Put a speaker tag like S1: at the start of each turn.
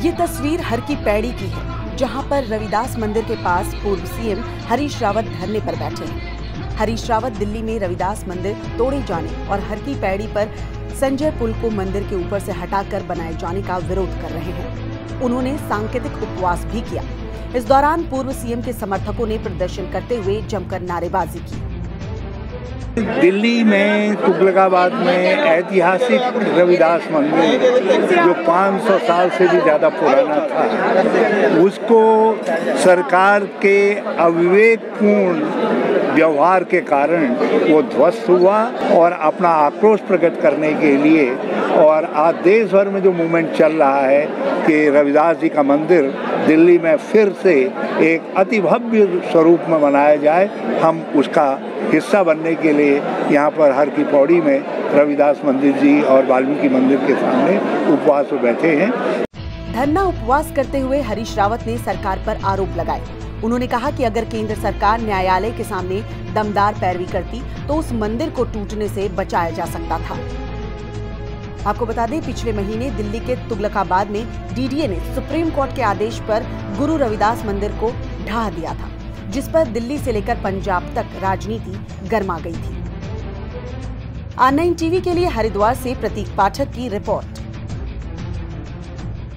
S1: ये तस्वीर हर की पैड़ी की है, जहां पर रविदास मंदिर के पास पूर्व सीएम हरीश रावत धरने पर बैठे हैं। हरीश रावत दिल्ली में रविदास मंदिर तोड़े जाने और हर की पैड़ी पर संजय पुल को मंदिर के ऊपर से हटाकर बनाए जाने का विरोध कर रहे हैं। उन्होंने सांकेतिक उपवास भी किया। इस दौरान पूर्व सीएम के समर्थकों ने प्रदर्शन करते हुए जमकर नारेबाजी की।
S2: दिल्ली में तुगलकाबाद में ऐतिहासिक रविदास मंदिर जो 500 साल से भी ज़्यादा पुराना था, उसको सरकार के अविवेकपूर्ण व्यवहार के कारण वो ध्वस्त हुआ और अपना आक्रोश प्रकट करने के लिए और आज देश भर में जो मूवमेंट चल रहा है कि रविदास जी का मंदिर दिल्ली में फिर से एक अति भव्य स्वरूप में बनाया जाए, हम उसका हिस्सा बनने के लिए यहाँ पर हर की पौड़ी में रविदास मंदिर जी और वाल्मीकि मंदिर के सामने उपवास में बैठे हैं।
S1: धरना उपवास करते हुए हरीश रावत ने सरकार पर आरोप लगाए। उन्होंने कहा कि अगर केंद्र सरकार न्यायालय के सामने दमदार पैरवी करती तो उस मंदिर को टूटने से बचाया जा सकता था। आपको बता दें, पिछले महीने दिल्ली के तुगलकाबाद में डीडीए ने सुप्रीम कोर्ट के आदेश पर गुरु रविदास मंदिर को ढहा दिया था, जिस पर दिल्ली से लेकर पंजाब तक राजनीति गर्मा गई थी। R9 टीवी के लिए हरिद्वार से प्रतीक पाठक की रिपोर्ट।